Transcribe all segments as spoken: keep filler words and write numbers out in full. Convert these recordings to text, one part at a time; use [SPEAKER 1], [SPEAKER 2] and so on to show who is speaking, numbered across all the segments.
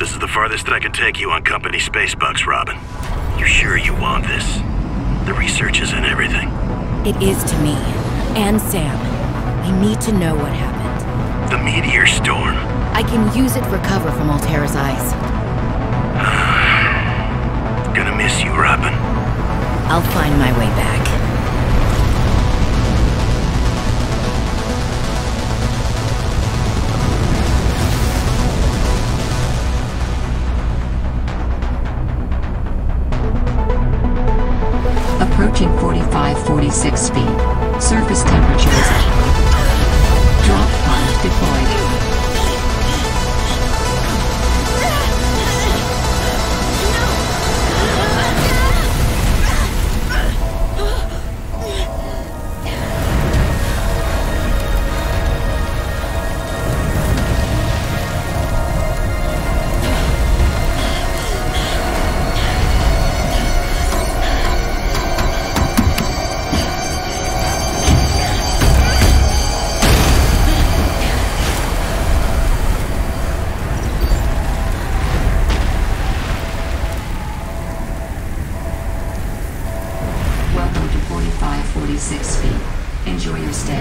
[SPEAKER 1] This is the farthest I can take you on company space bucks, Robin. You sure you want this? The research isn't everything.
[SPEAKER 2] It is to me. And Sam. I need to know what happened.
[SPEAKER 1] The meteor storm.
[SPEAKER 2] I can use it for cover from Alterra's eyes.
[SPEAKER 1] Gonna miss you, Robin.
[SPEAKER 2] I'll find my way back.
[SPEAKER 3] Approaching forty-five forty-six feet. Surface temperatures. Drop pod deployed. forty-six feet. Enjoy your stay.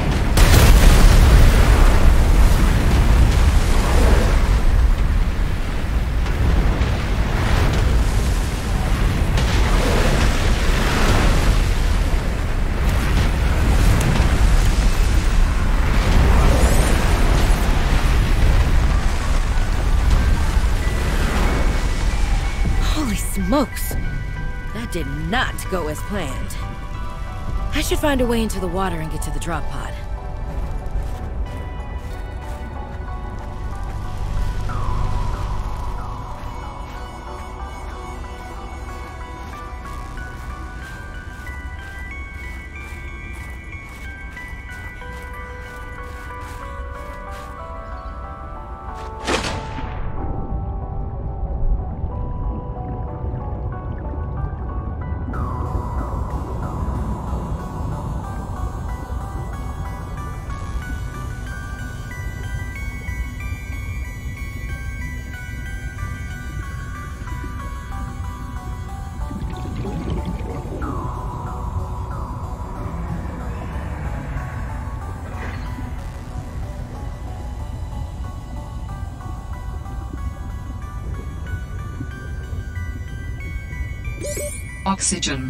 [SPEAKER 2] Holy smokes! That did not go as planned. I should find a way into the water and get to the drop pod. Oxygen.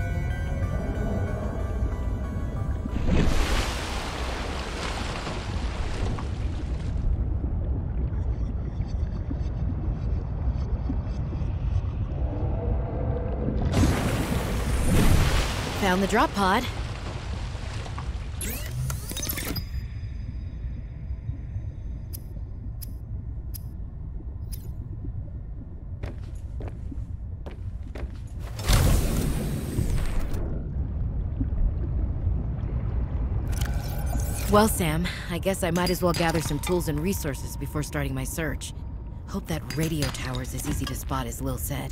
[SPEAKER 2] Found the drop pod. Well, Sam, I guess I might as well gather some tools and resources before starting my search. Hope that radio tower's as easy to spot as Lil said.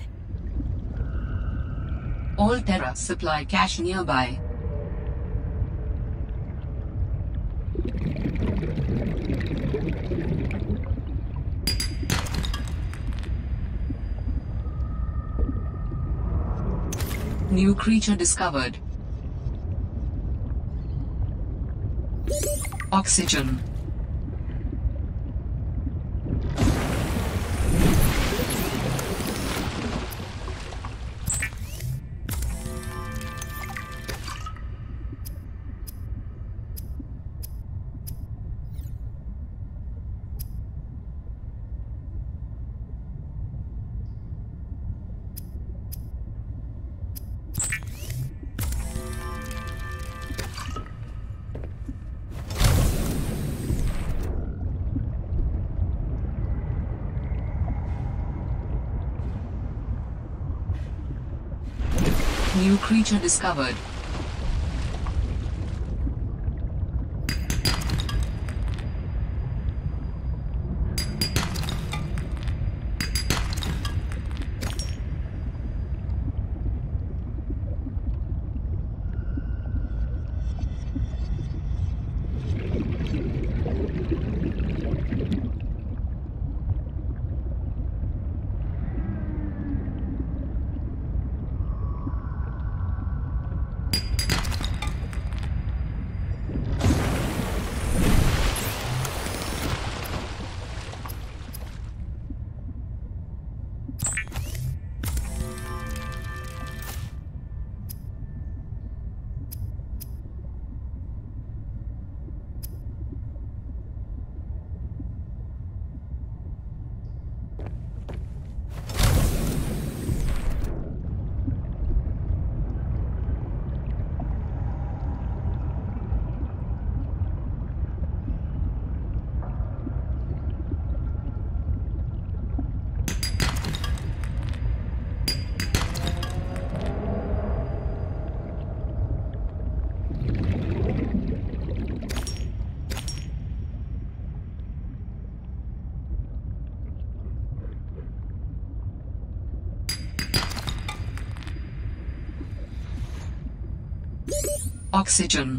[SPEAKER 3] Alterra supply cache nearby. New creature discovered. Oxygen. New creature discovered. Oxygen.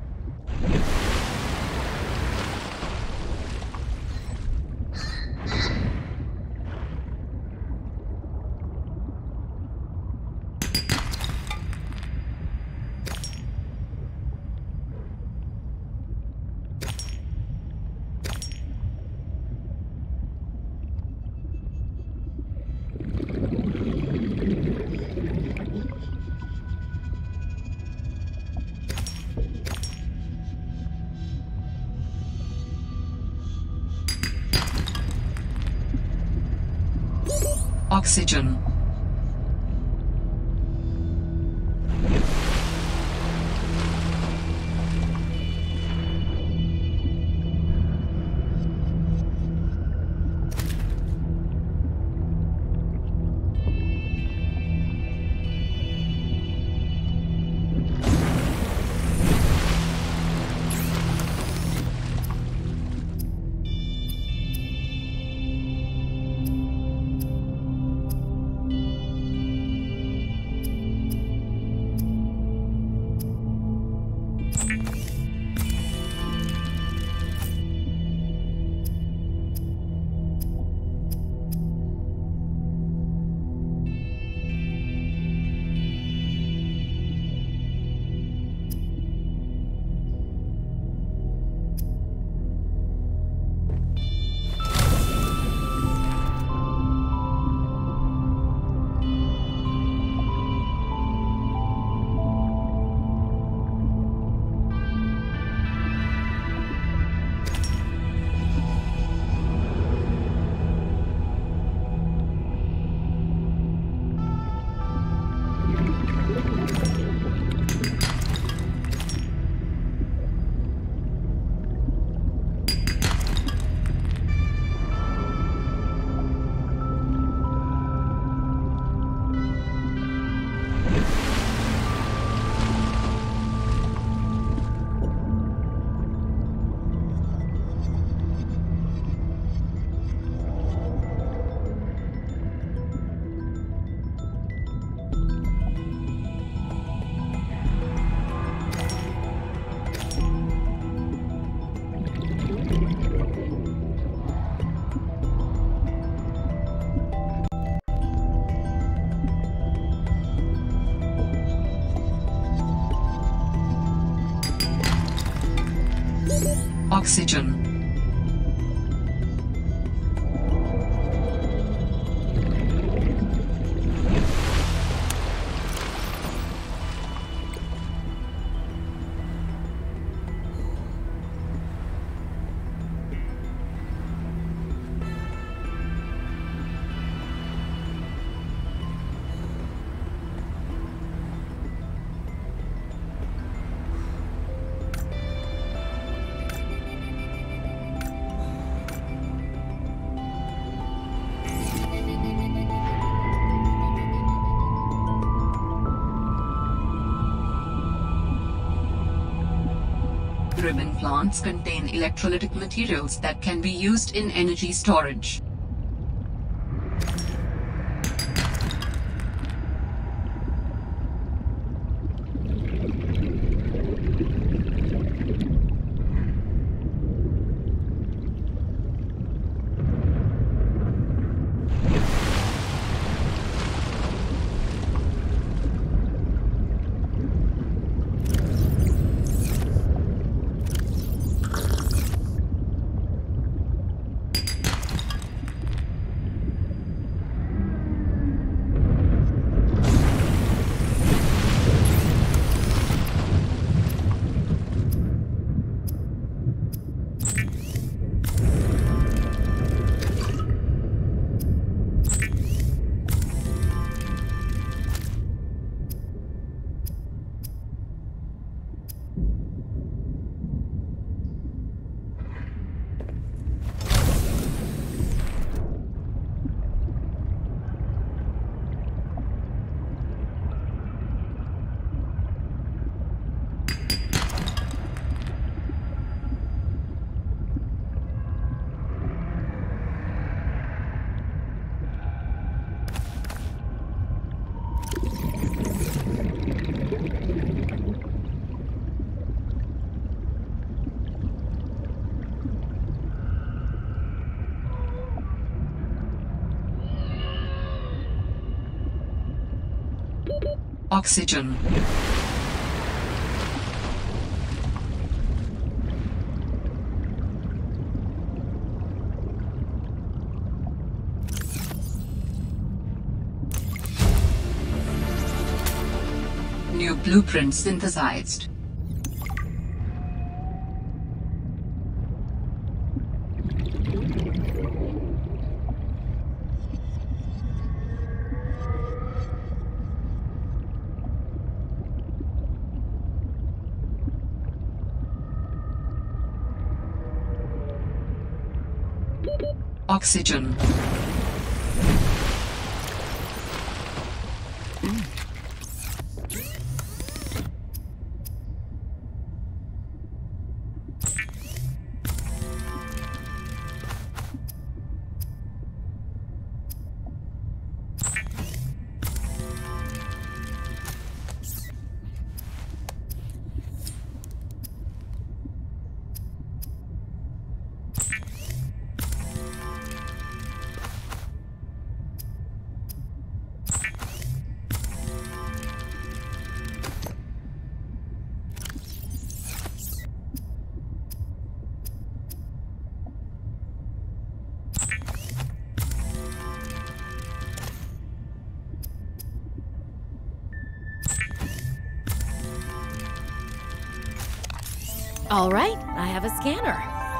[SPEAKER 3] Oxygen. Oxygen. Ribbon plants contain electrolytic materials that can be used in energy storage. Oxygen. New blueprint synthesized. Oxygen.
[SPEAKER 2] All right, I have a scanner.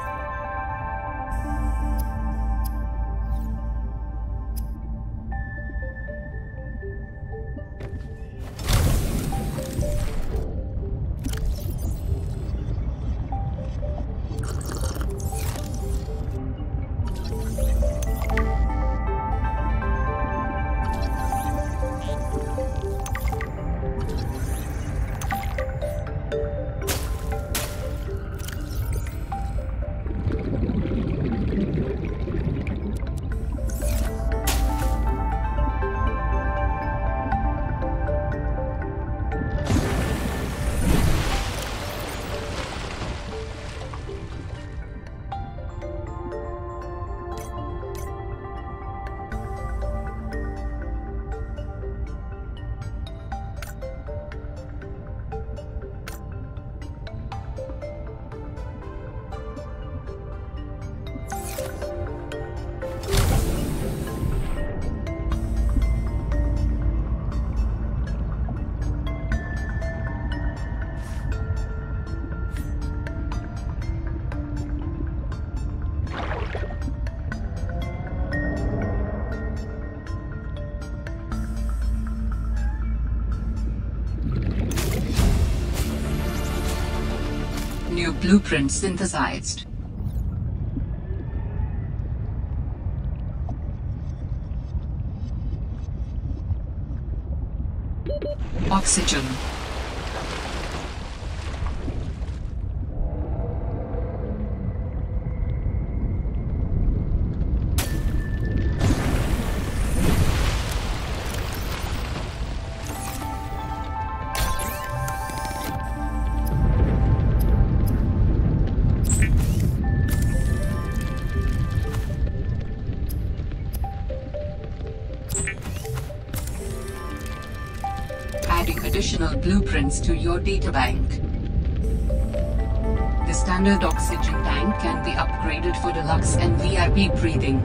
[SPEAKER 2] New blueprint synthesized. Oxygen. Adding additional blueprints to your databank. The standard oxygen tank can be upgraded for deluxe and V I P breathing.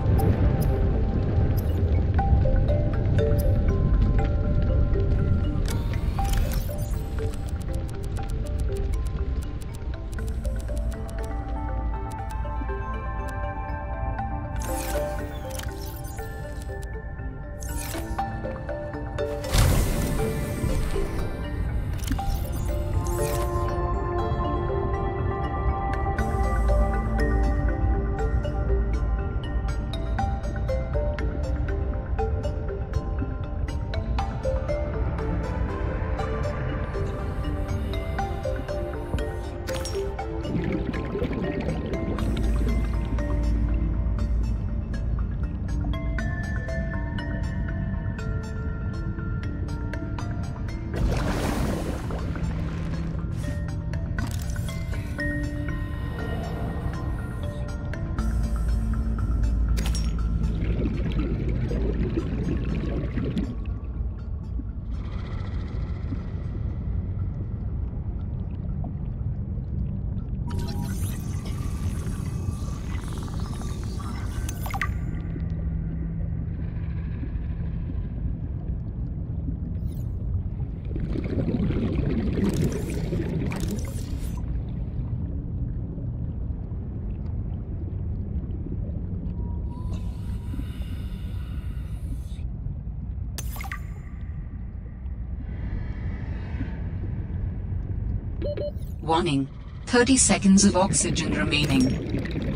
[SPEAKER 3] Warning. thirty seconds of oxygen remaining.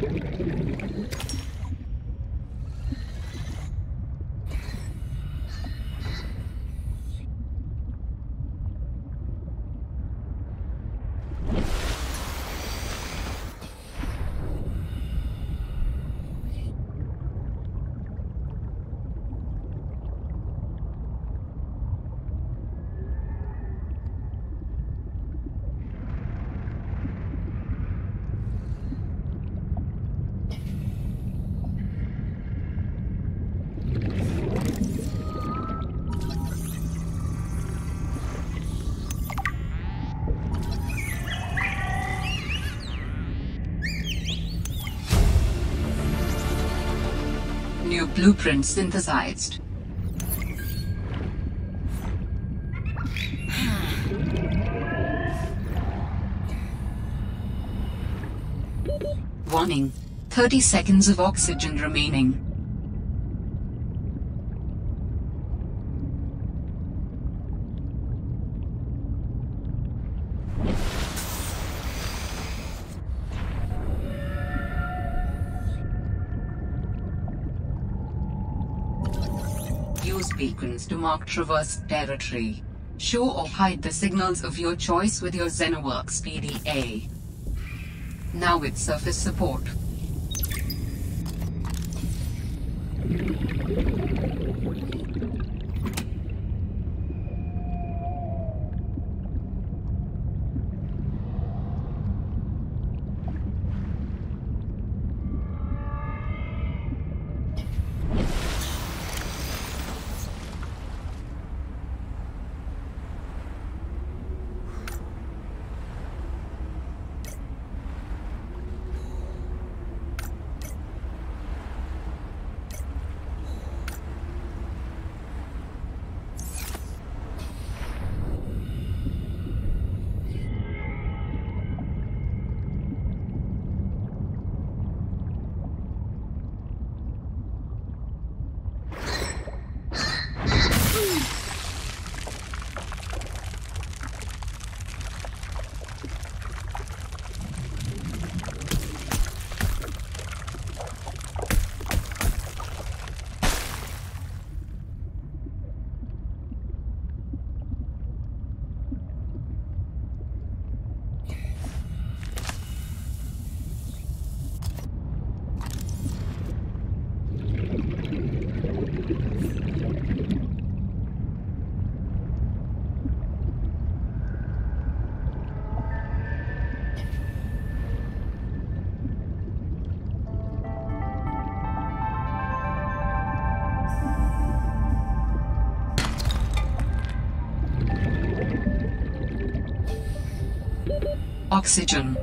[SPEAKER 3] New blueprint synthesized. Warning. thirty seconds of oxygen remaining. Use beacons to mark traversed territory. Show or hide the signals of your choice with your Xenoworks P D A. Now with surface support. Oxygen.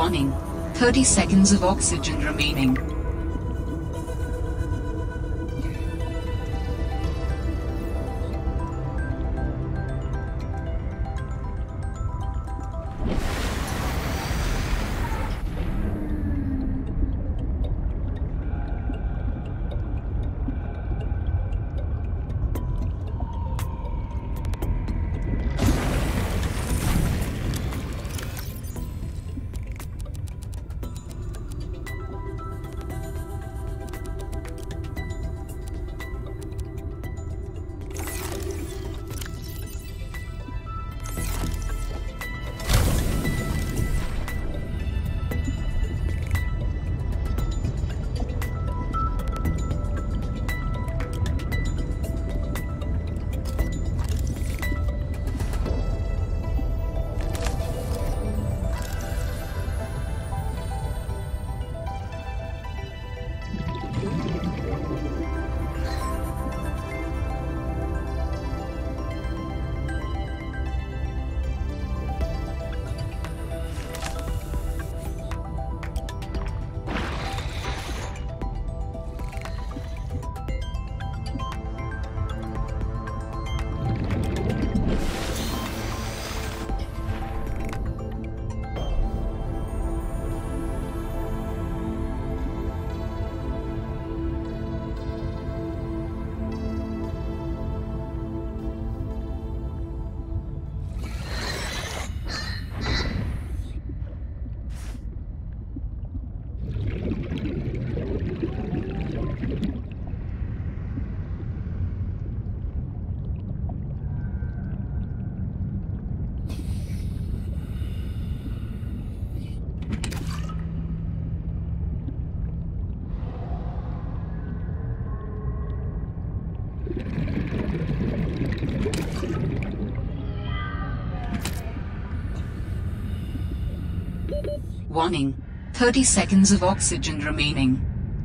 [SPEAKER 3] Warning. thirty seconds of oxygen remaining. Warning. thirty seconds of oxygen remaining.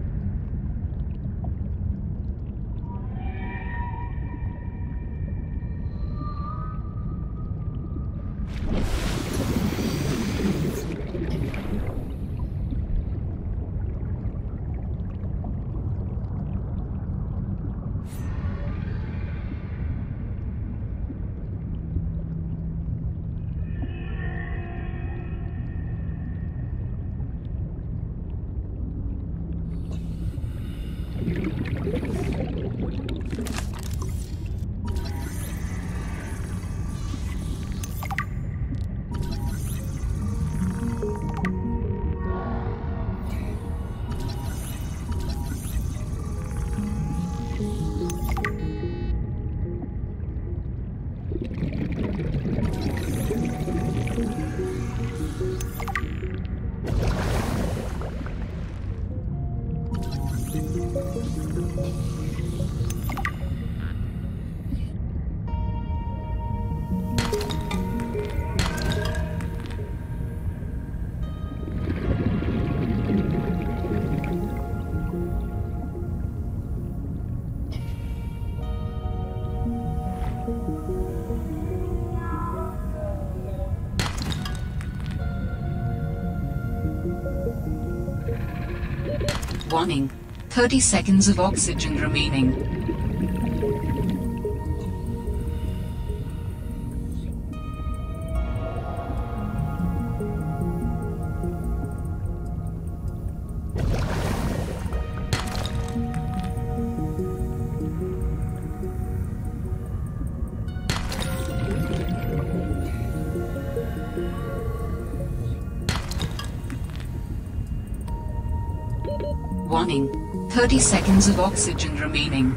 [SPEAKER 3] Warning. thirty seconds of oxygen remaining. Warning. thirty seconds of oxygen remaining.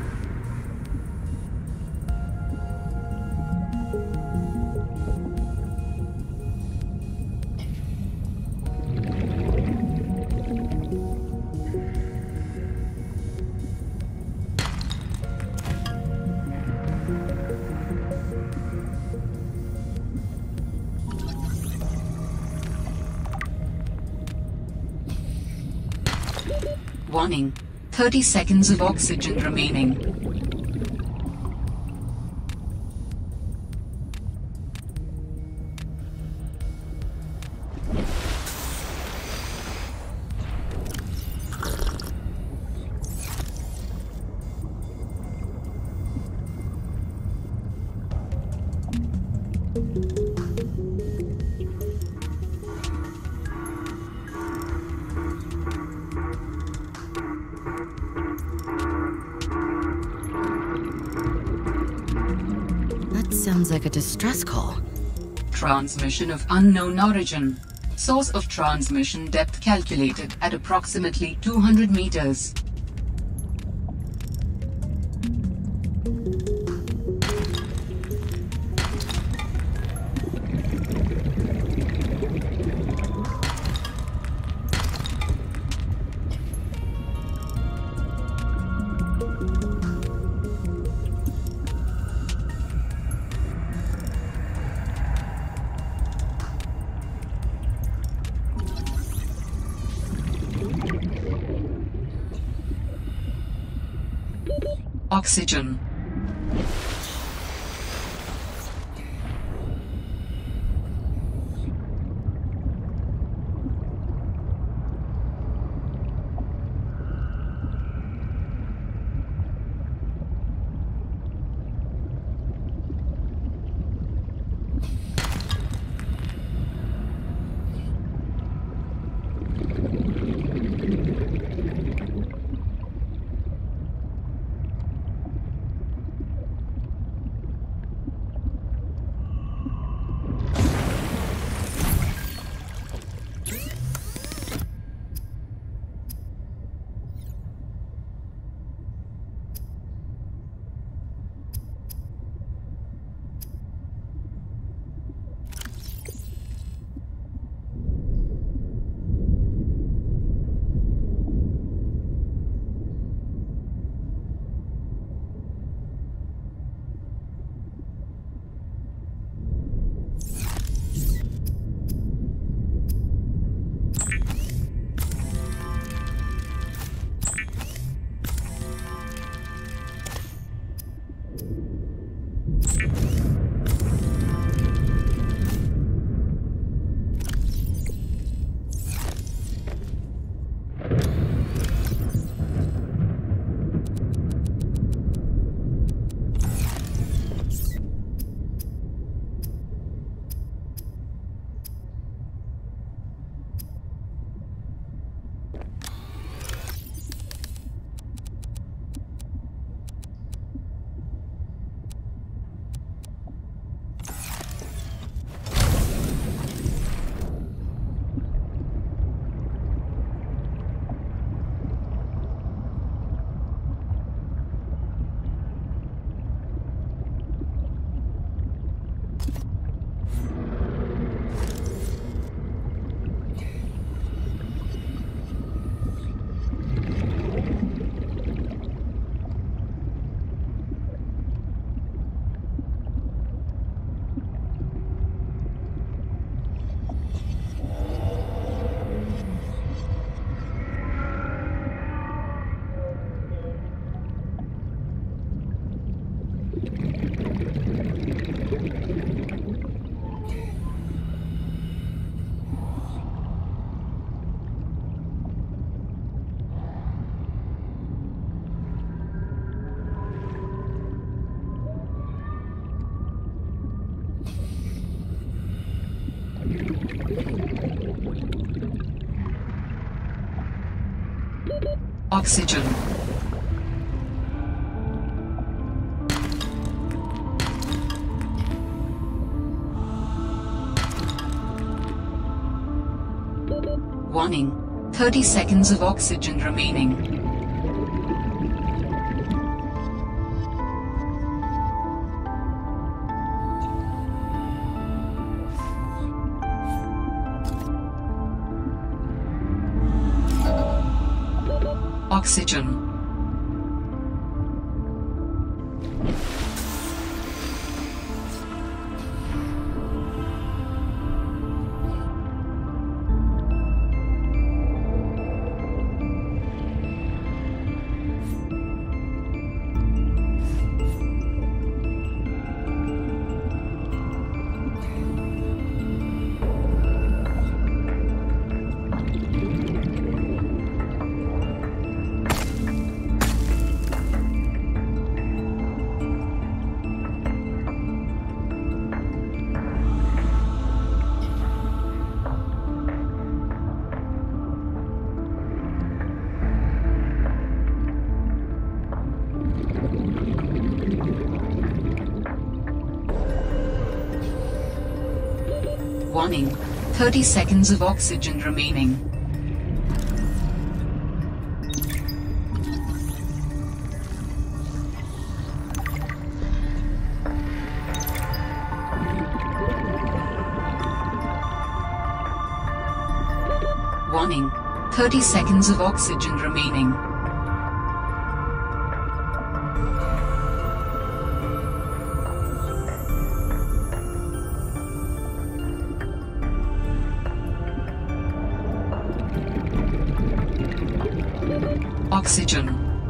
[SPEAKER 3] Warning. thirty seconds of oxygen remaining.
[SPEAKER 2] That sounds like a distress call.
[SPEAKER 3] Transmission of unknown origin. Source of transmission depth calculated at approximately two hundred meters. Oxygen. Oxygen. Warning. thirty seconds of oxygen remaining. Oxygen. Warning, thirty seconds of oxygen remaining. Warning, thirty seconds of oxygen remaining. Oxygen.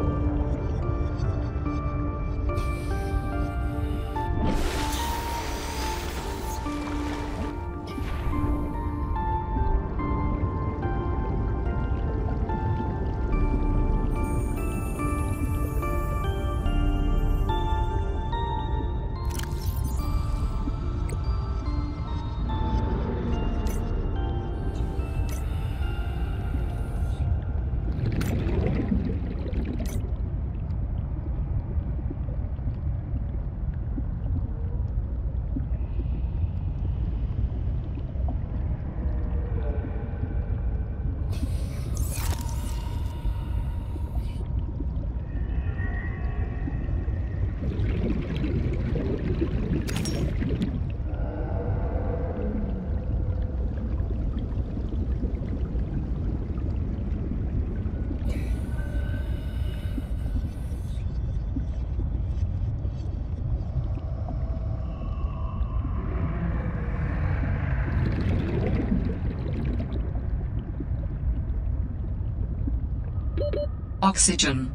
[SPEAKER 3] Oxygen.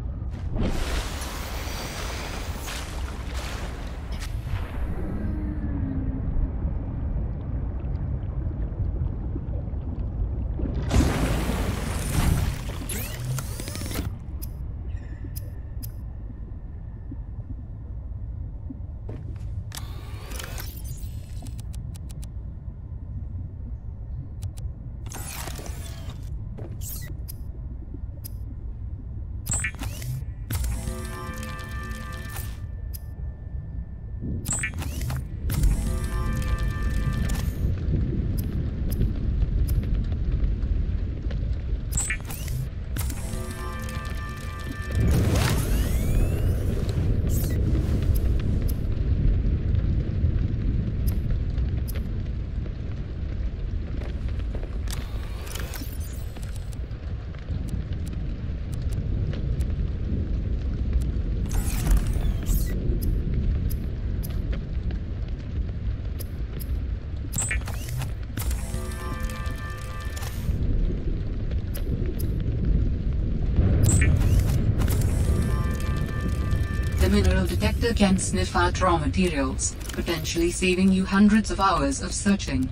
[SPEAKER 3] The mineral detector can sniff out raw materials, potentially saving you hundreds of hours of searching.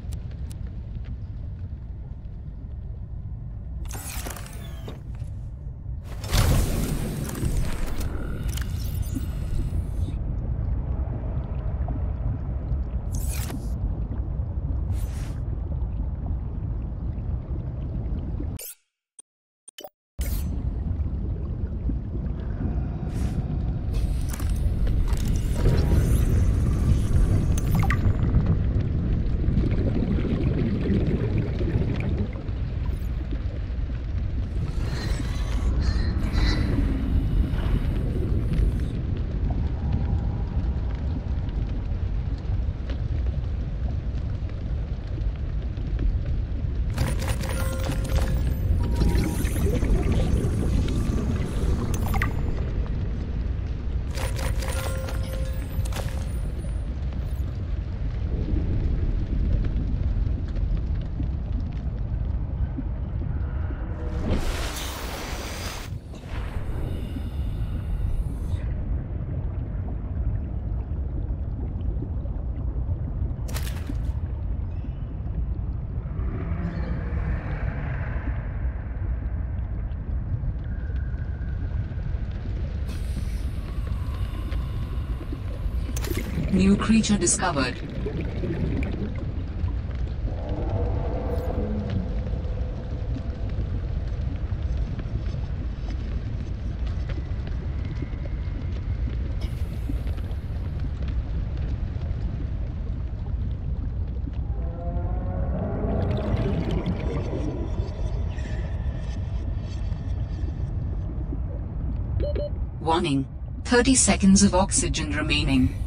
[SPEAKER 3] New creature discovered. Warning. thirty seconds of oxygen remaining.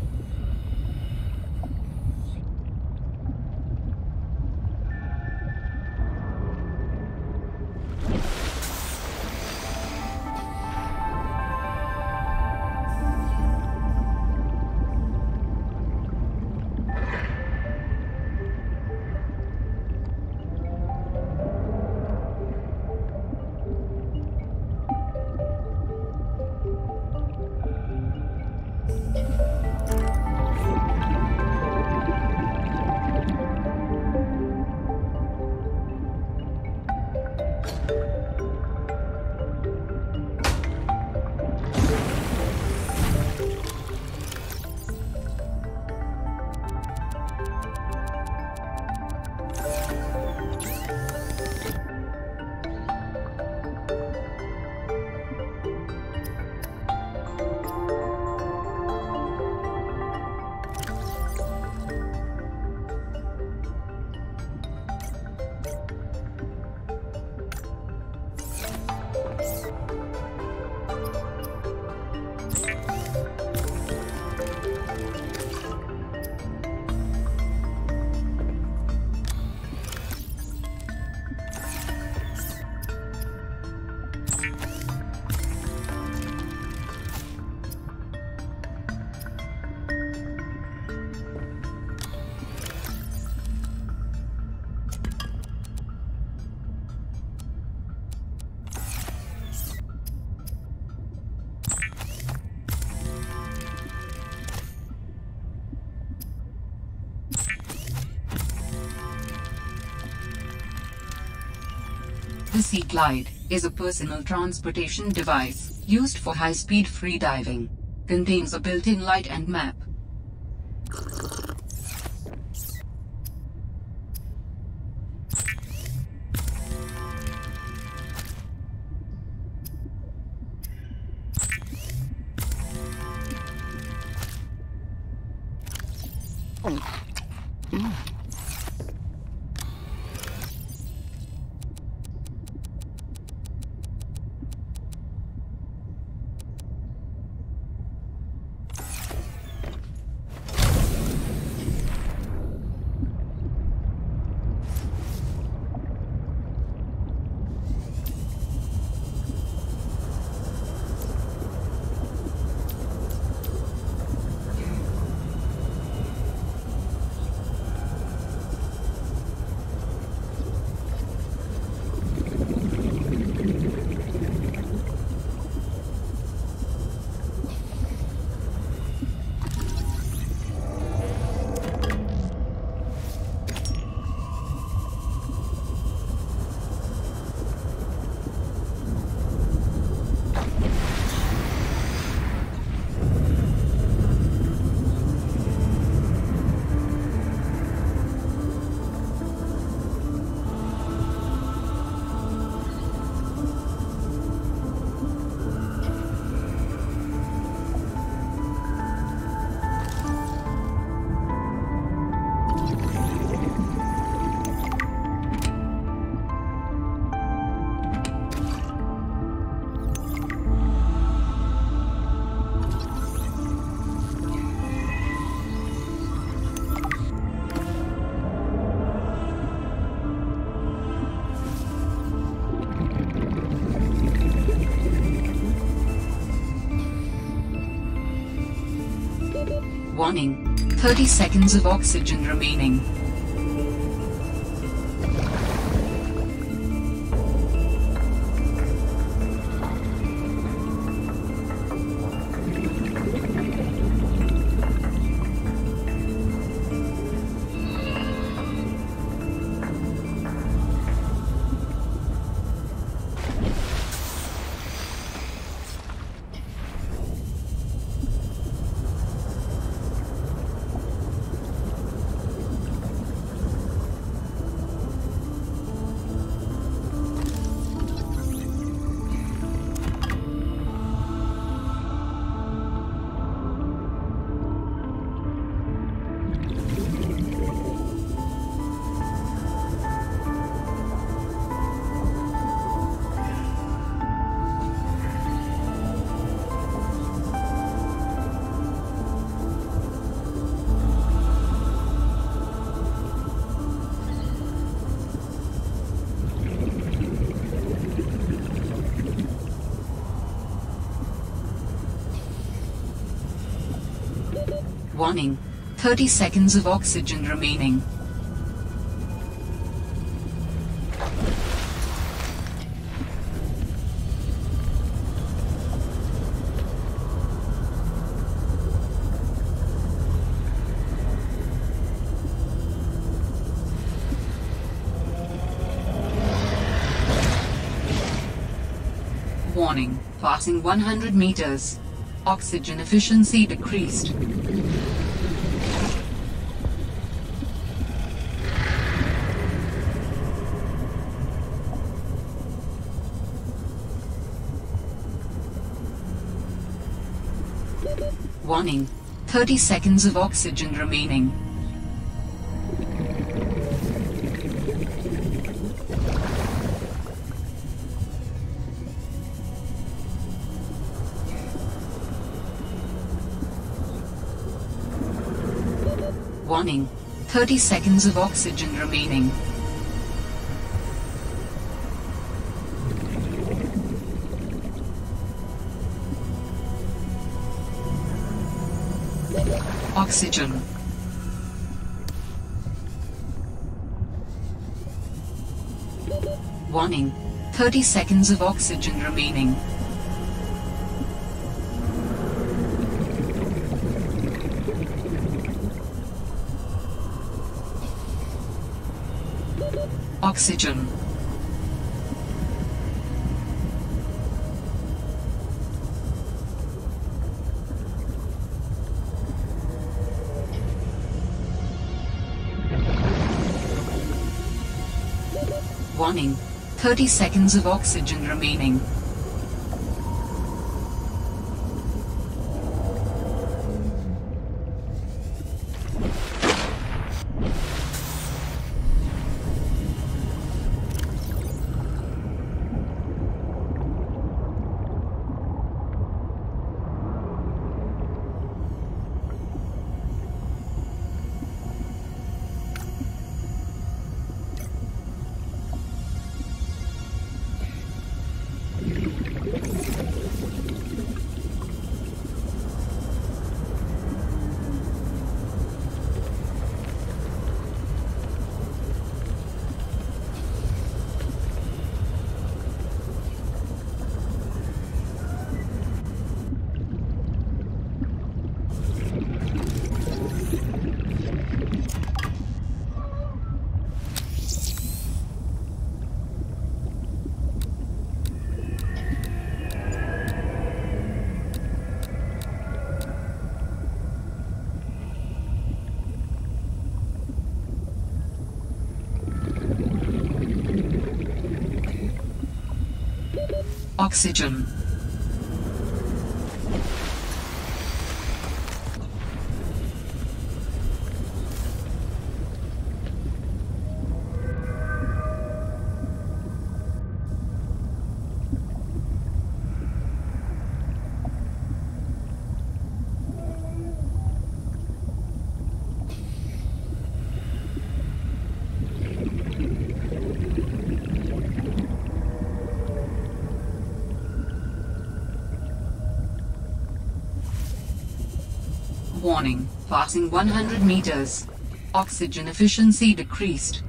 [SPEAKER 3] The Sea Glide is a personal transportation device used for high-speed freediving. Contains a built-in light and map. Warning. thirty seconds of oxygen remaining. Warning, thirty seconds of oxygen remaining. Warning, passing one hundred meters. Oxygen efficiency decreased. Warning, thirty seconds of oxygen remaining. Warning, thirty seconds of oxygen remaining. Oxygen. Warning, thirty seconds of oxygen remaining. Oxygen. Warning, thirty seconds of oxygen remaining. Oxygen. Warning, passing one hundred meters. Oxygen efficiency decreased.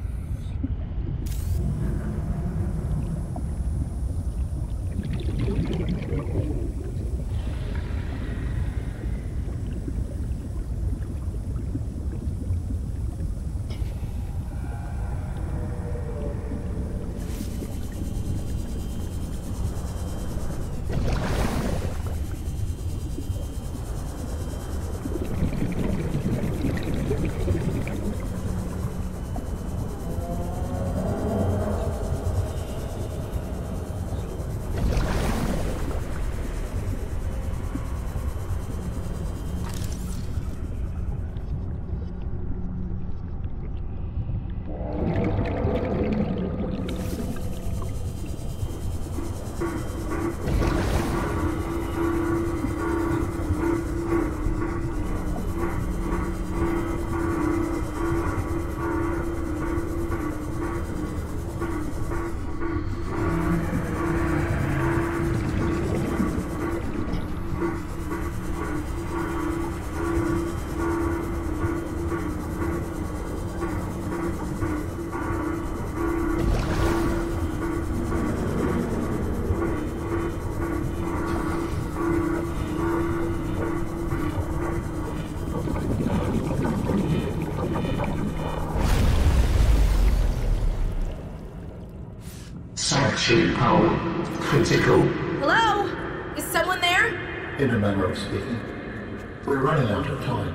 [SPEAKER 4] Sanctuary power critical.
[SPEAKER 2] Hello? Is someone there?
[SPEAKER 5] In a manner of speaking. We're running out of time.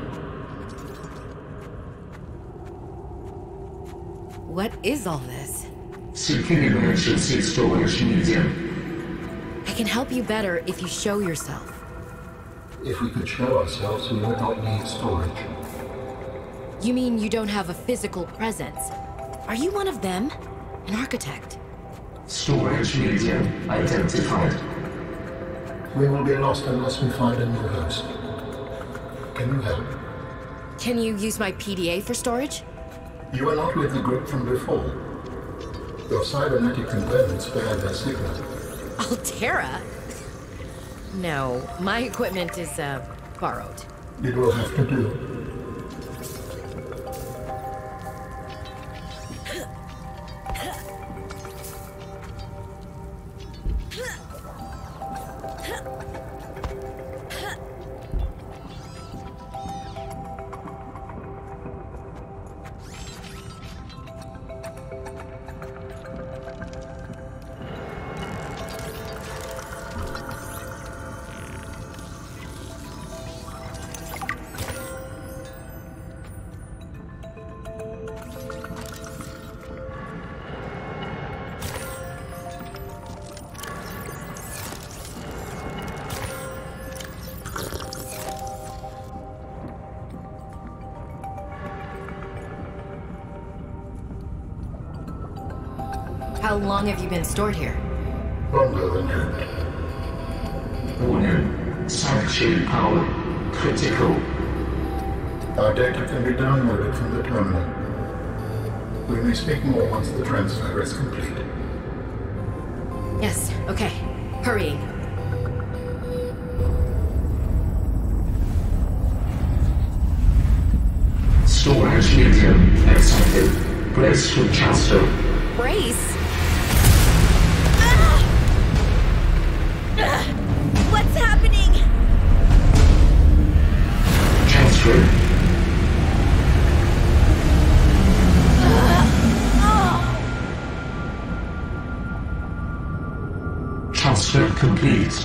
[SPEAKER 2] What is all this?
[SPEAKER 4] Seeking emergency storage medium.
[SPEAKER 2] I can help you better if you show yourself.
[SPEAKER 5] If we could show ourselves, we would not need storage.
[SPEAKER 2] You mean you don't have a physical presence? Are you one of them? An architect?
[SPEAKER 4] Storage medium identified.
[SPEAKER 5] We will be lost unless we find a new host. Can you help?
[SPEAKER 2] Can you use my P D A for storage?
[SPEAKER 5] You are not with the group from before. Your cybernetic components bear their signal.
[SPEAKER 2] Altera? No, my equipment is, uh, borrowed.
[SPEAKER 5] It will have to do.
[SPEAKER 2] How long have you been stored here?
[SPEAKER 5] Longer than you.
[SPEAKER 4] Warning. Sanctuary power critical.
[SPEAKER 5] Our data can be downloaded from the terminal. We may speak more once the transfer is complete.
[SPEAKER 2] Yes, okay. Hurrying.
[SPEAKER 4] Storage medium accepted. Brace for transfer.
[SPEAKER 2] Brace? Ah! Ah! What's happening?
[SPEAKER 4] Transfer.
[SPEAKER 2] Ah! Oh!
[SPEAKER 4] Transfer complete.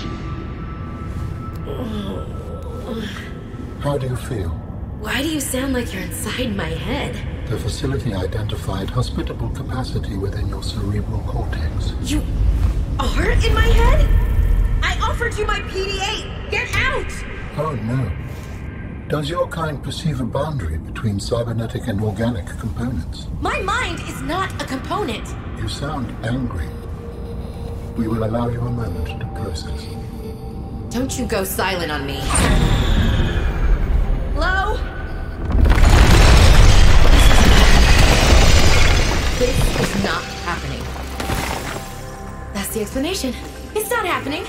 [SPEAKER 5] How do you feel?
[SPEAKER 2] Why do you sound like you're inside my head?
[SPEAKER 5] The facility identified hospitable capacity within your cerebral cortex.
[SPEAKER 2] You are in my head? I offered you my P D A! Get out!
[SPEAKER 5] Oh no. Does your kind perceive a boundary between cybernetic and organic components?
[SPEAKER 2] My mind is not a component!
[SPEAKER 5] You sound angry. We will allow you a moment to process.
[SPEAKER 2] Don't you go silent on me. Hello? This is not happening. That's the explanation. It's not happening.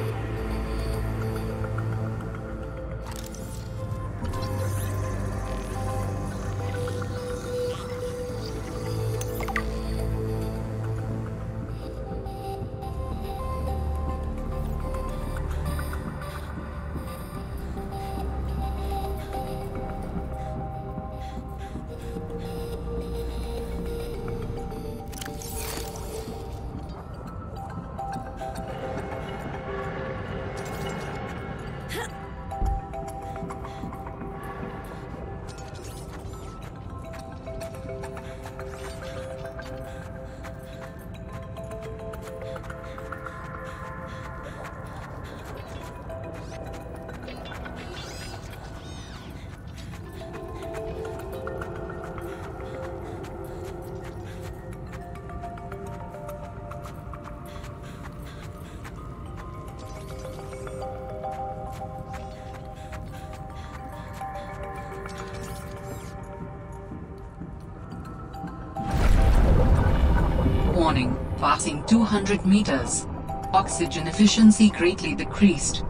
[SPEAKER 3] Warning, passing two hundred meters. Oxygen efficiency greatly decreased.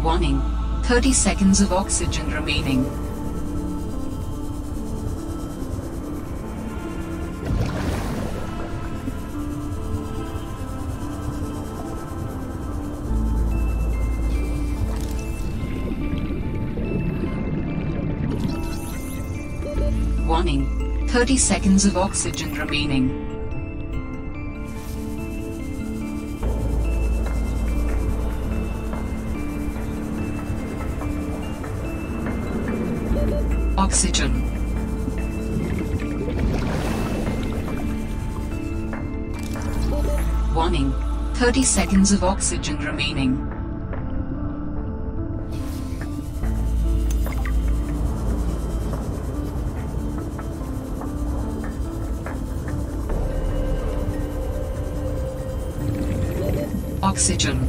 [SPEAKER 3] Warning, thirty seconds of oxygen remaining. Warning, thirty seconds of oxygen remaining. Oxygen. Warning, thirty seconds of oxygen remaining. Oxygen.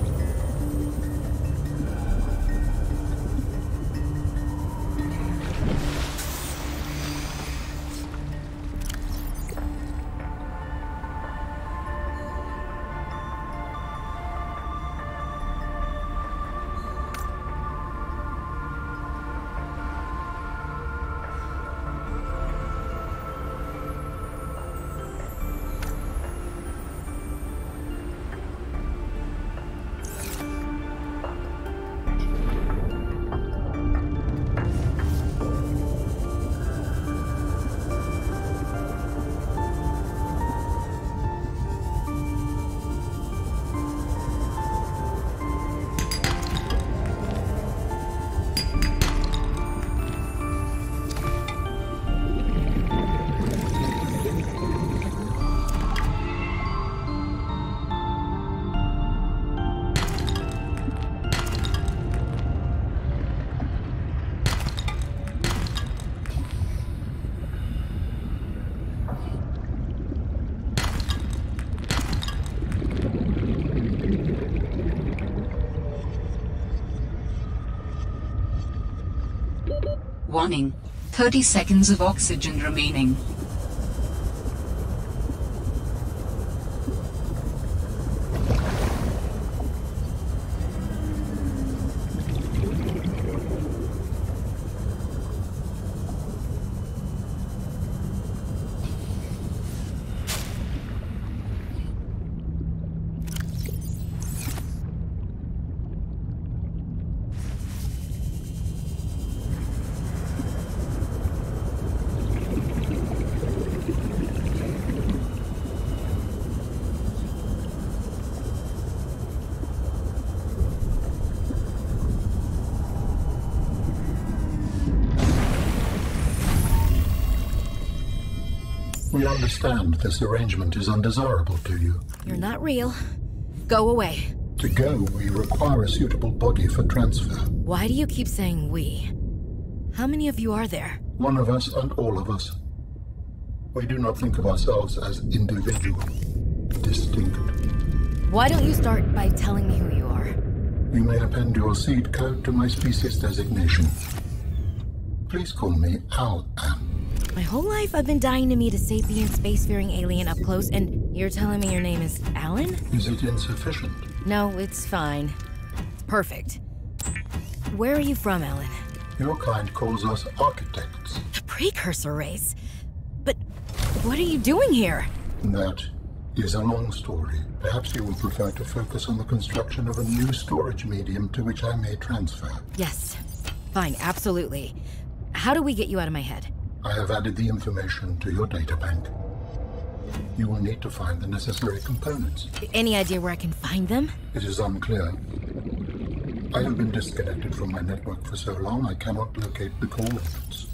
[SPEAKER 3] Warning, thirty seconds of oxygen remaining.
[SPEAKER 5] We understand this arrangement is undesirable to you.
[SPEAKER 2] You're not real. Go away.
[SPEAKER 5] To go, we require a suitable body for transfer.
[SPEAKER 2] Why do you keep saying we? How many of you are there?
[SPEAKER 5] One of us and all of us. We do not think of ourselves as individual, distinct.
[SPEAKER 2] Why don't you start by telling me who you are?
[SPEAKER 5] You may append your seed code to my species designation. Please call me Al-An.
[SPEAKER 2] My whole life I've been dying to meet a sapient spacefaring alien up close, and you're telling me your name is Alan?
[SPEAKER 5] Is it insufficient?
[SPEAKER 2] No, it's fine. It's perfect. Where are you from, Alan?
[SPEAKER 5] Your kind calls us architects.
[SPEAKER 2] The precursor race? But what are you doing here?
[SPEAKER 5] That is a long story. Perhaps you would prefer to focus on the construction of a new storage medium to which I may transfer.
[SPEAKER 2] Yes. Fine, absolutely. How do we get you out of my head?
[SPEAKER 5] I have added the information to your databank. You will need to find the necessary components.
[SPEAKER 2] Any idea where I can find them?
[SPEAKER 5] It is unclear. I have been disconnected from my network for so long I cannot locate the coordinates.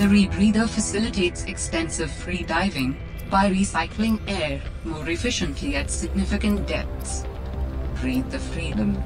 [SPEAKER 3] The rebreather facilitates extensive free diving by recycling air more efficiently at significant depths. Breathe the freedom.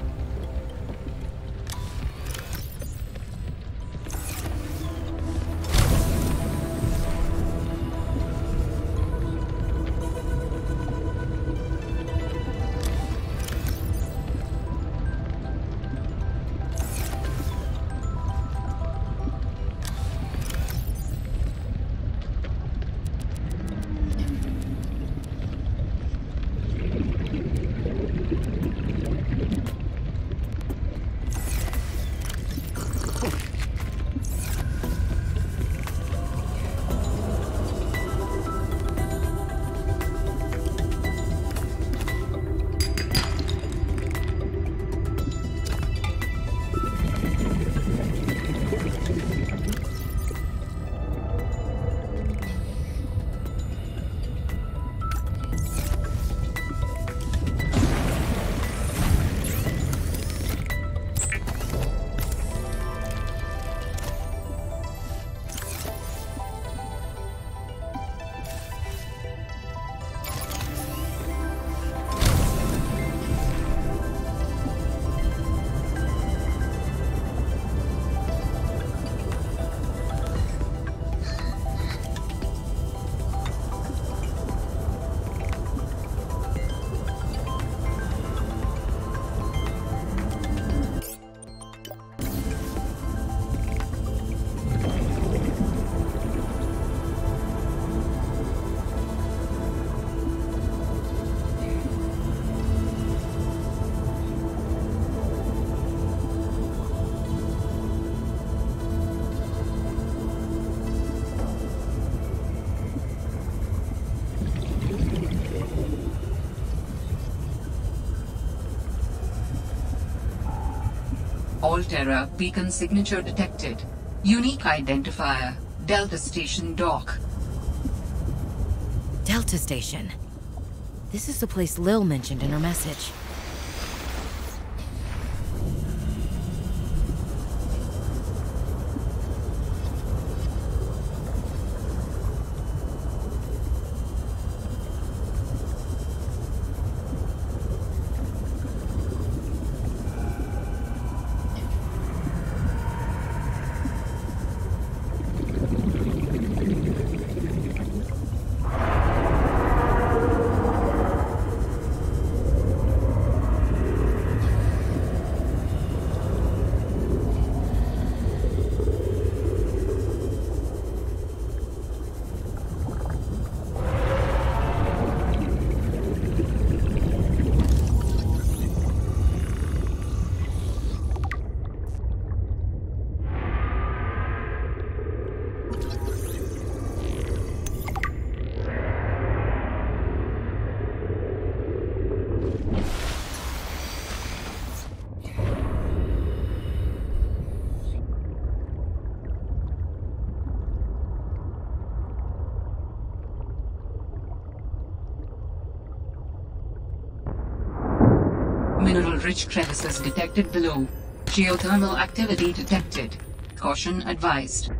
[SPEAKER 3] Alterra beacon signature detected. Unique identifier. Delta Station dock.
[SPEAKER 2] Delta Station. This is the place Lil mentioned in her message.
[SPEAKER 3] Mineral-rich crevices detected below. Geothermal activity detected. Caution advised.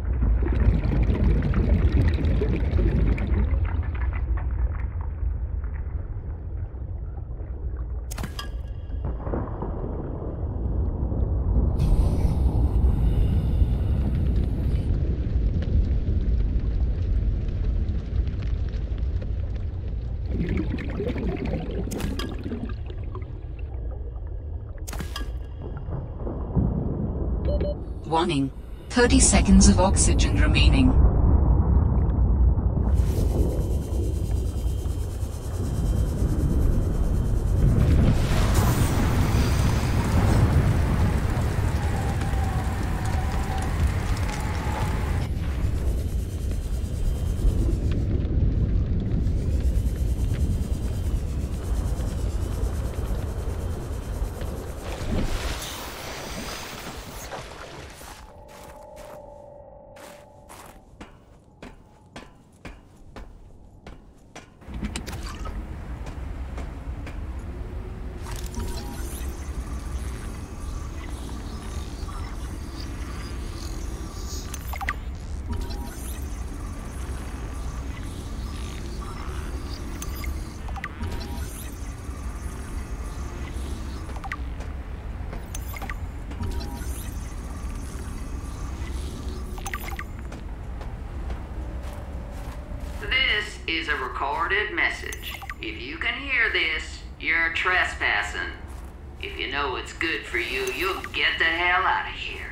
[SPEAKER 3] Warning. thirty seconds of oxygen remaining.
[SPEAKER 6] recorded message. If you can hear this, you're trespassing. If you know what's good for you, you'll get the hell out of here.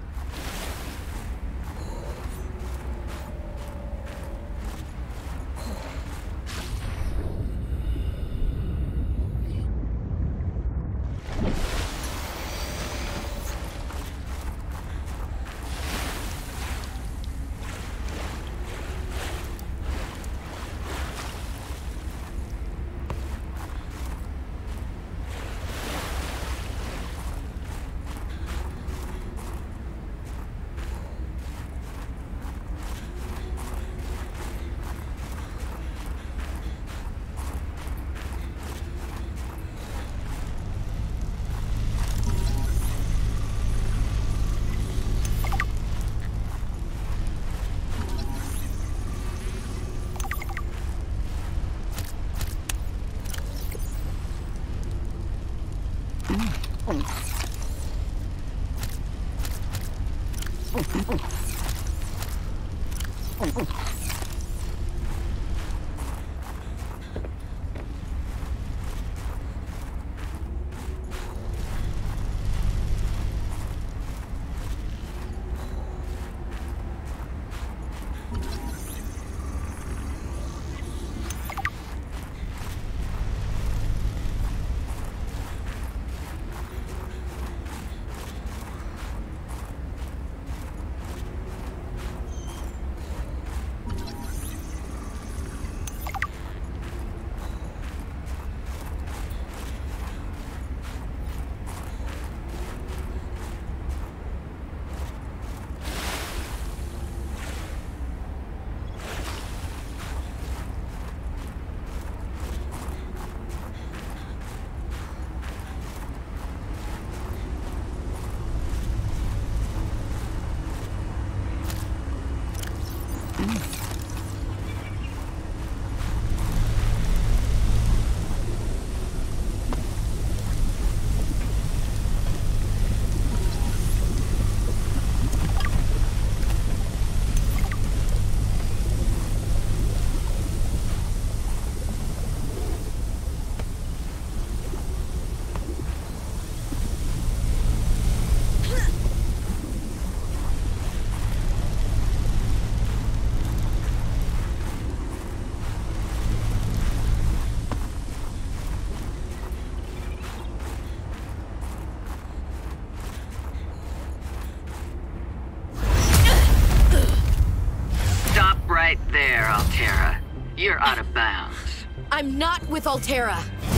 [SPEAKER 6] Right there, Alterra. You're out of bounds.
[SPEAKER 2] I'm not with Alterra.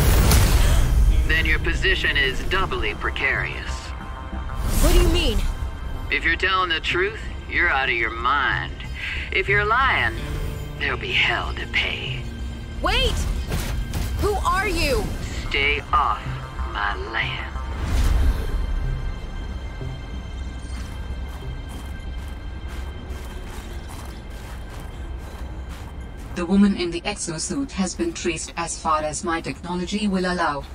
[SPEAKER 6] Then your position is doubly precarious.
[SPEAKER 2] What do you mean?
[SPEAKER 6] If you're telling the truth, you're out of your mind. If you're lying, there'll be hell to pay.
[SPEAKER 2] Wait! Who are you?
[SPEAKER 6] Stay off my land.
[SPEAKER 3] The woman in the exosuit has been traced as far as my technology will allow.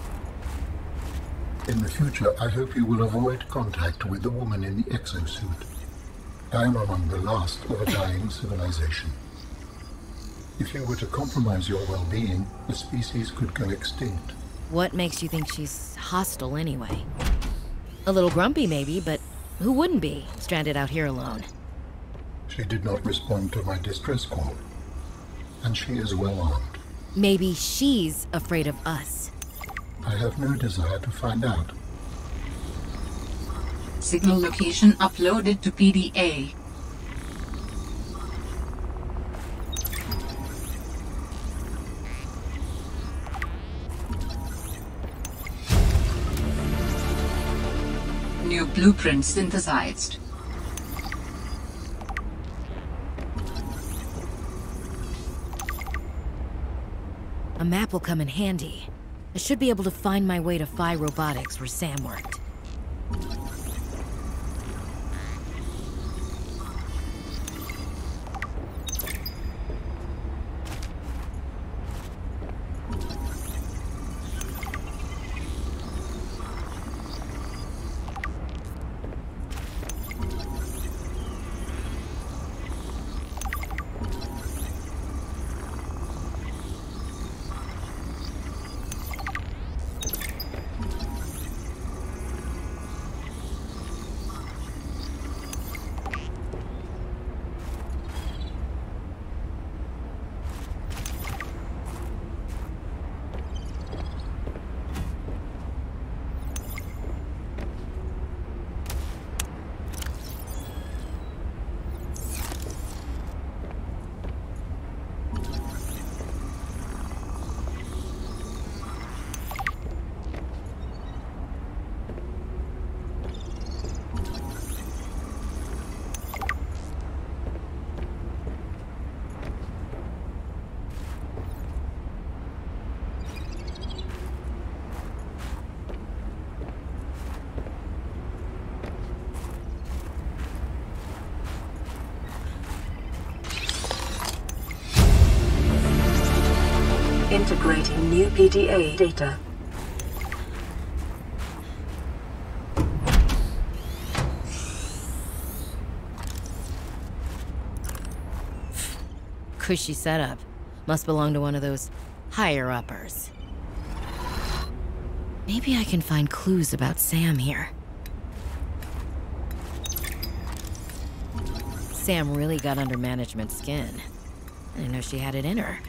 [SPEAKER 5] In the future, I hope you will avoid contact with the woman in the exosuit. I am among the last of a dying civilization. If you were to compromise your well-being, the species could go extinct.
[SPEAKER 2] What makes you think she's hostile anyway? A little grumpy maybe, but who wouldn't be, stranded out here alone?
[SPEAKER 5] She did not respond to my distress call. And she is well armed.
[SPEAKER 2] Maybe she's afraid of us.
[SPEAKER 5] I have no desire to find out.
[SPEAKER 3] Signal location uploaded to P D A. New blueprint synthesized.
[SPEAKER 2] A map will come in handy. I should be able to find my way to Phi Robotics where Sam worked.
[SPEAKER 7] Checking new P D A data.
[SPEAKER 2] Cushy setup. Must belong to one of those higher-uppers. Maybe I can find clues about Sam here. Sam really got under management's skin. I didn't know she had it in her.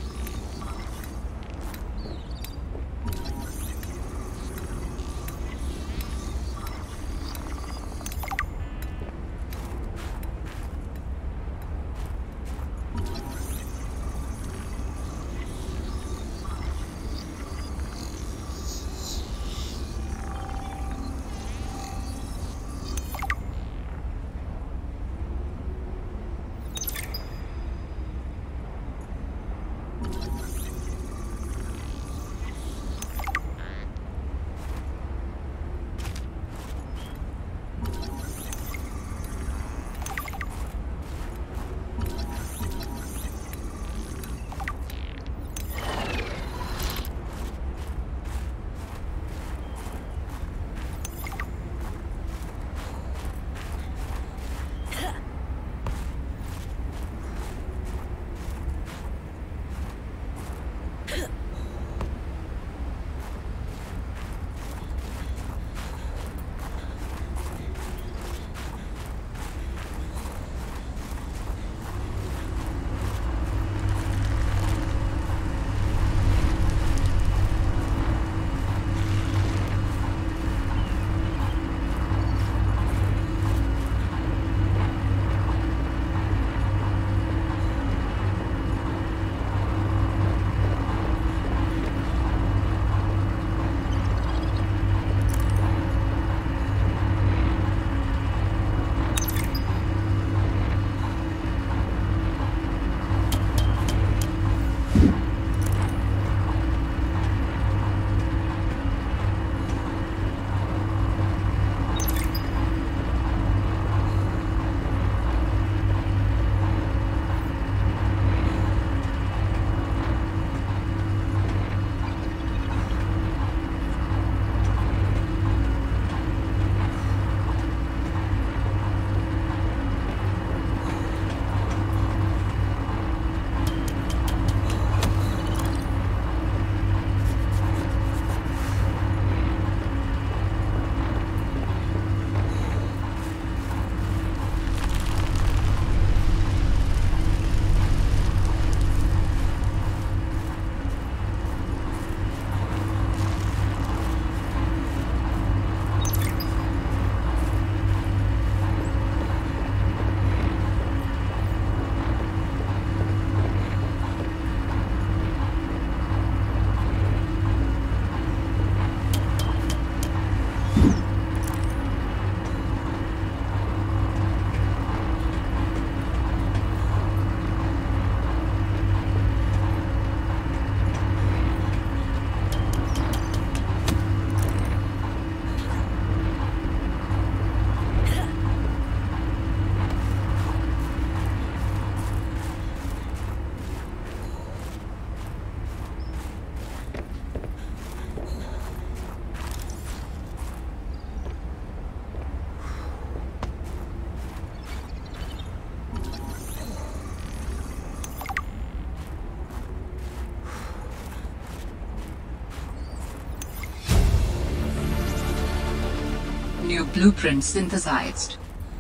[SPEAKER 3] New blueprint synthesized.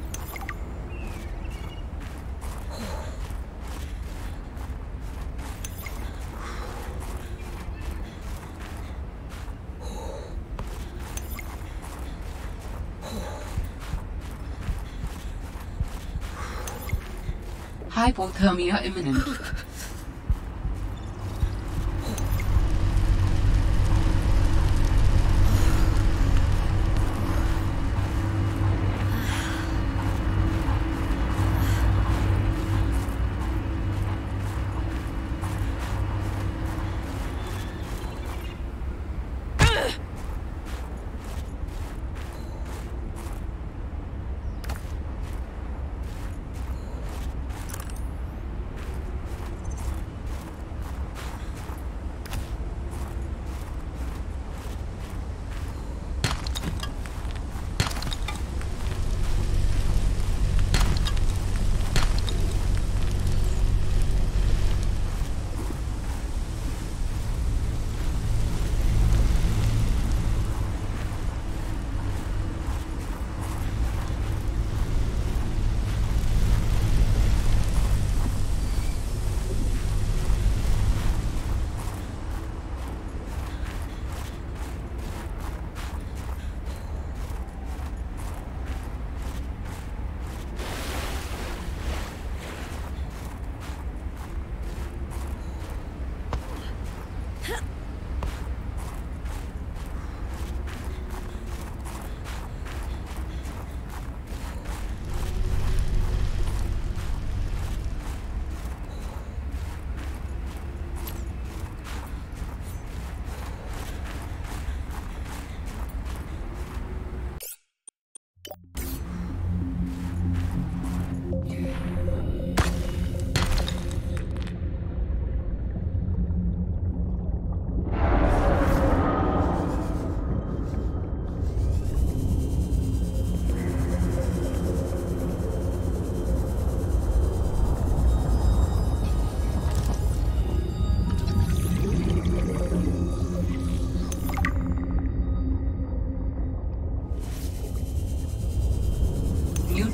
[SPEAKER 3] Hypothermia imminent.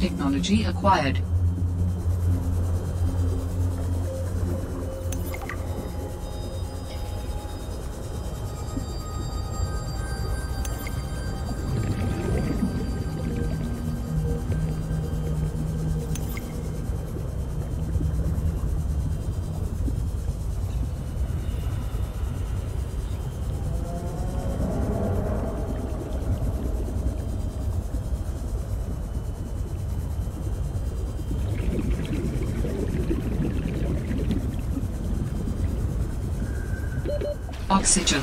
[SPEAKER 3] technology acquired. Oxygen.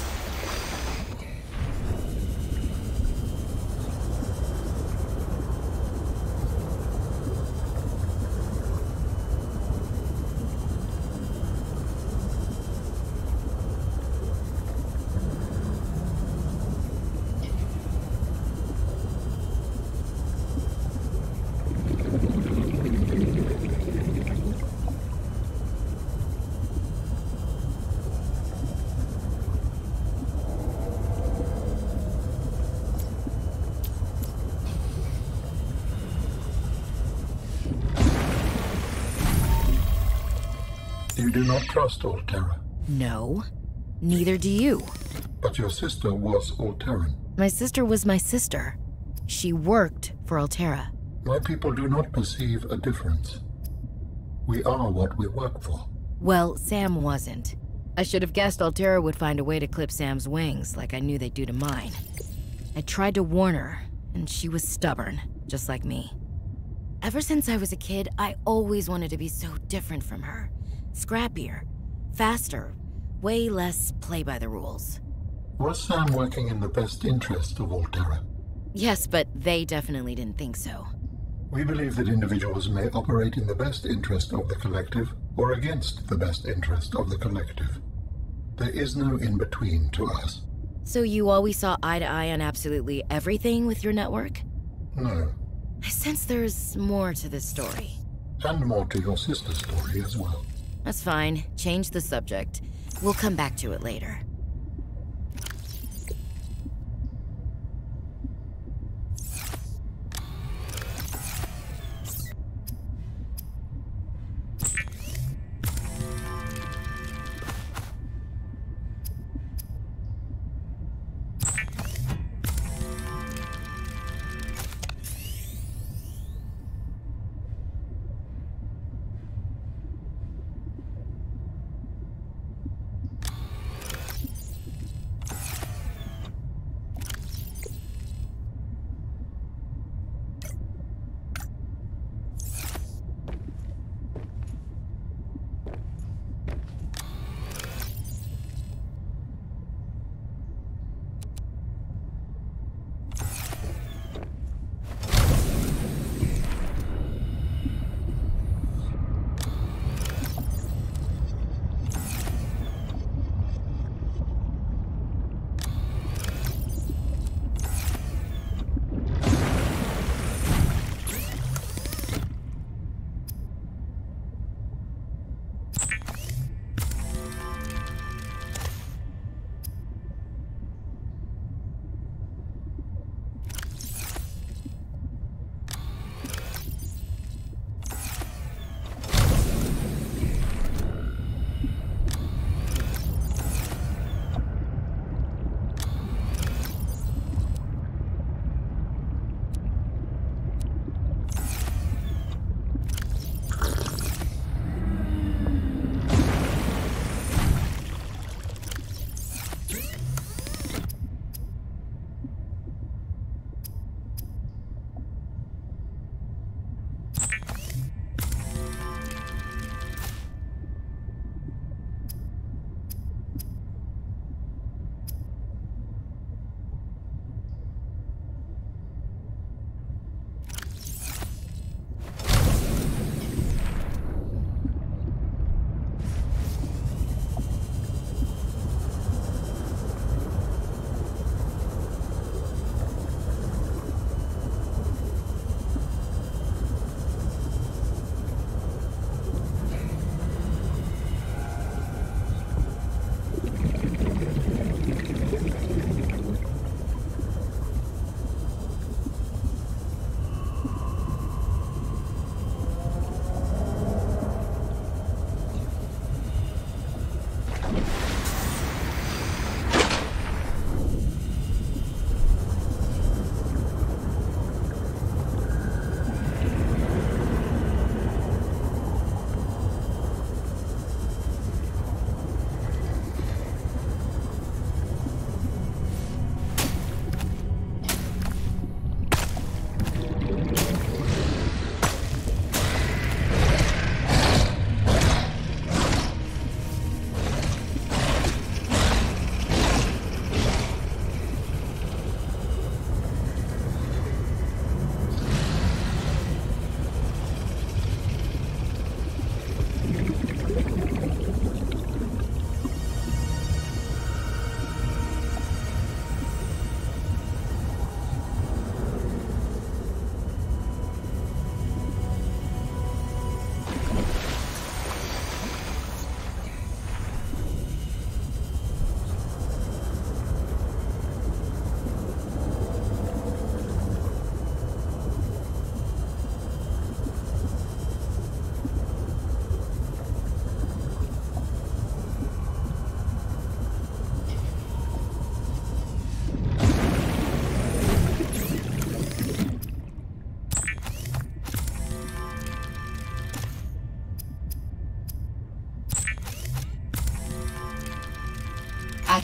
[SPEAKER 5] You do not trust Alterra,
[SPEAKER 2] No. Neither do you.
[SPEAKER 5] but your sister was Alterran.
[SPEAKER 2] My sister was my sister. She worked for Alterra.
[SPEAKER 5] My people do not perceive a difference. We are what we work for.
[SPEAKER 2] Well, Sam wasn't. I should have guessed Alterra would find a way to clip Sam's wings, like I knew they'd do to mine. I tried to warn her, and she was stubborn, just like me. Ever since I was a kid, I always wanted to be so different from her. Scrappier, faster, way less play by the rules.
[SPEAKER 5] Was Sam working in the best interest of Alterra?
[SPEAKER 2] Yes, but they definitely didn't think so.
[SPEAKER 5] We believe that individuals may operate in the best interest of the collective or against the best interest of the collective. There is no in-between to us.
[SPEAKER 2] So you always saw eye to eye on absolutely everything with your network?
[SPEAKER 5] No.
[SPEAKER 2] I sense there's more to this story.
[SPEAKER 5] And more to your sister's story as well.
[SPEAKER 2] That's fine. Change the subject. We'll come back to it later.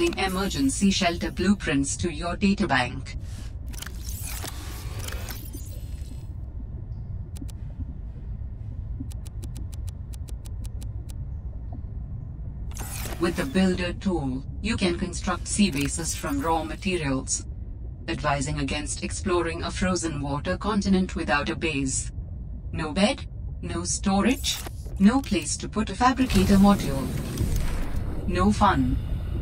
[SPEAKER 3] Adding emergency shelter blueprints to your databank. With the Builder tool, you can construct sea bases from raw materials, advising against exploring a frozen water continent without a base. No bed, no storage, no place to put a fabricator module. No fun.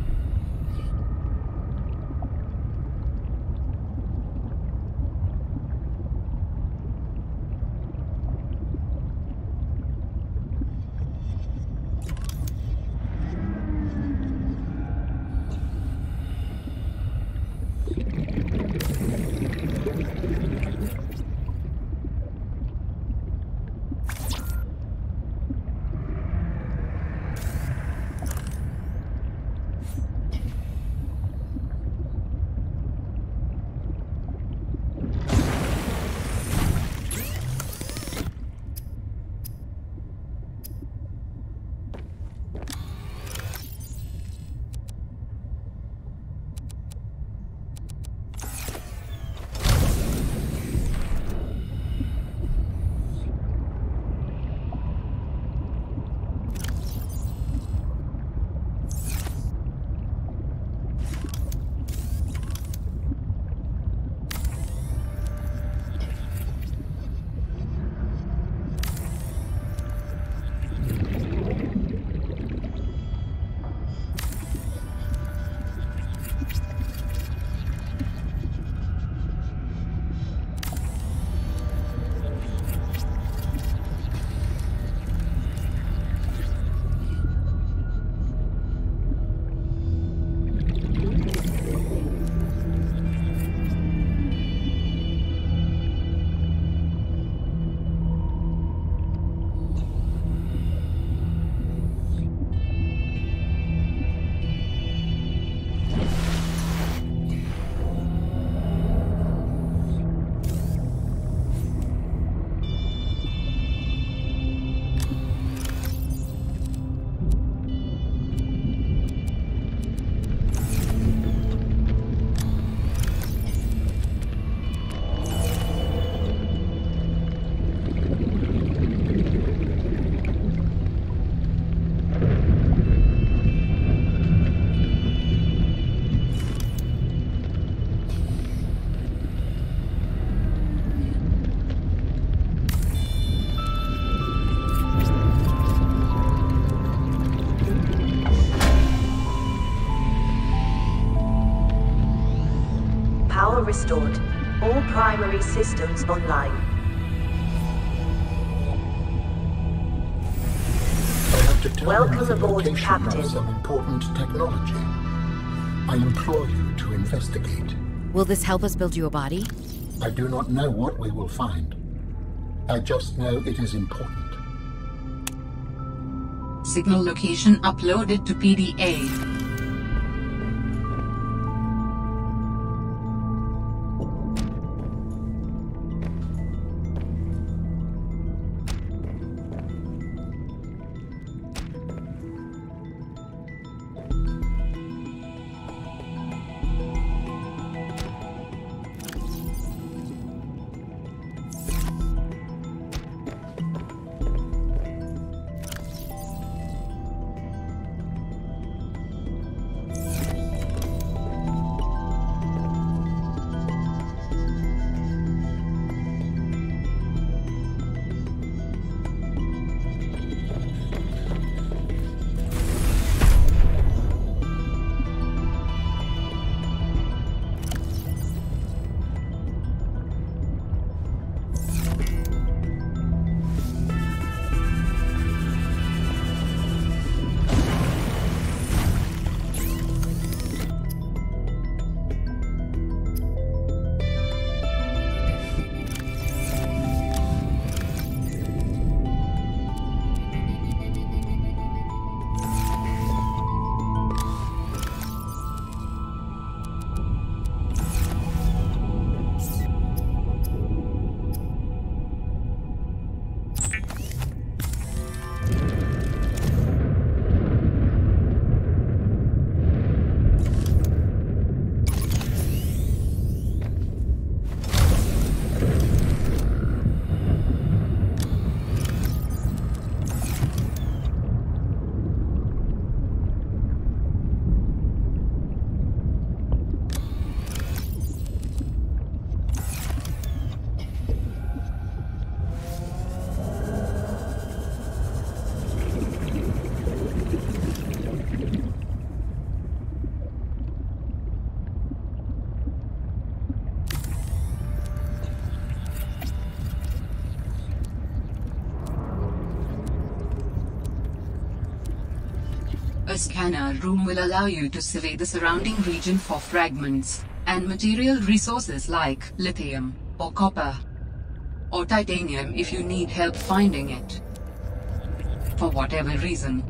[SPEAKER 7] Power restored. All primary systems online.
[SPEAKER 5] I have determined
[SPEAKER 7] Welcome
[SPEAKER 5] the
[SPEAKER 7] aboard,
[SPEAKER 5] location
[SPEAKER 7] Captain.
[SPEAKER 5] of some important technology. I implore you to investigate.
[SPEAKER 2] Will this help us build you a body?
[SPEAKER 5] I do not know what we will find. I just know it is important.
[SPEAKER 3] Signal location uploaded to P D A. scanner room will allow you to survey the surrounding region for fragments and material resources like lithium or copper or titanium if you need help finding it. For whatever reason,